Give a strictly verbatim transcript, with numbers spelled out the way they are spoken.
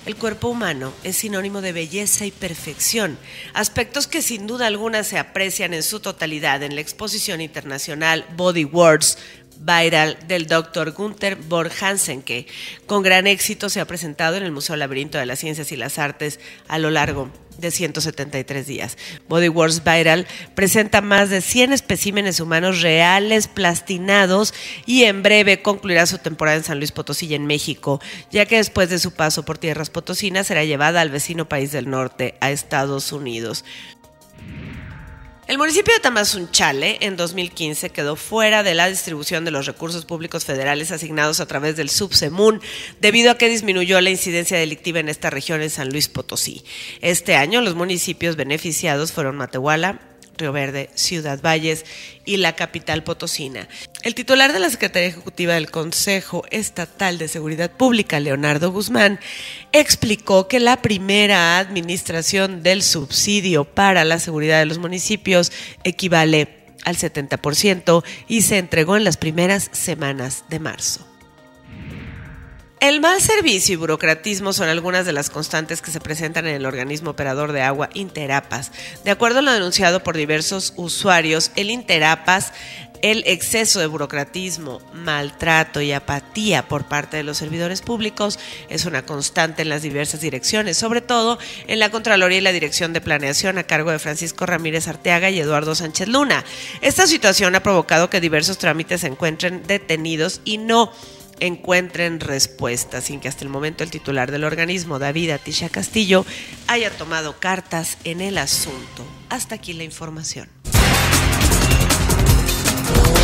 El cuerpo humano es sinónimo de belleza y perfección, aspectos que sin duda alguna se aprecian en su totalidad en la exposición internacional Body Words Viral del doctor Gunther Borg Hansen, que con gran éxito se ha presentado en el Museo Laberinto de las Ciencias y las Artes a lo largo de ciento setenta y tres días. Body Words Viral presenta más de cien especímenes humanos reales, plastinados, y en breve concluirá su temporada en San Luis Potosí y en México, ya que después de su paso por tierras potosinas será llevada al vecino país del norte, a Estados Unidos. El municipio de Tamazunchale en dos mil quince quedó fuera de la distribución de los recursos públicos federales asignados a través del Subsemun, debido a que disminuyó la incidencia delictiva en esta región en San Luis Potosí. Este año los municipios beneficiados fueron Matehuala, Río Verde, Ciudad Valles y la capital potosina. El titular de la Secretaría Ejecutiva del Consejo Estatal de Seguridad Pública, Leonardo Guzmán, explicó que la primera administración del subsidio para la seguridad de los municipios equivale al setenta por ciento y se entregó en las primeras semanas de marzo. El mal servicio y burocratismo son algunas de las constantes que se presentan en el organismo operador de agua Interapas. De acuerdo a lo denunciado por diversos usuarios, el Interapas, el exceso de burocratismo, maltrato y apatía por parte de los servidores públicos es una constante en las diversas direcciones, sobre todo en la Contraloría y la Dirección de Planeación a cargo de Francisco Ramírez Arteaga y Eduardo Sánchez Luna. Esta situación ha provocado que diversos trámites se encuentren detenidos y no encuentren respuestas, sin que hasta el momento el titular del organismo, David Atisha Castillo, haya tomado cartas en el asunto. Hasta aquí la información.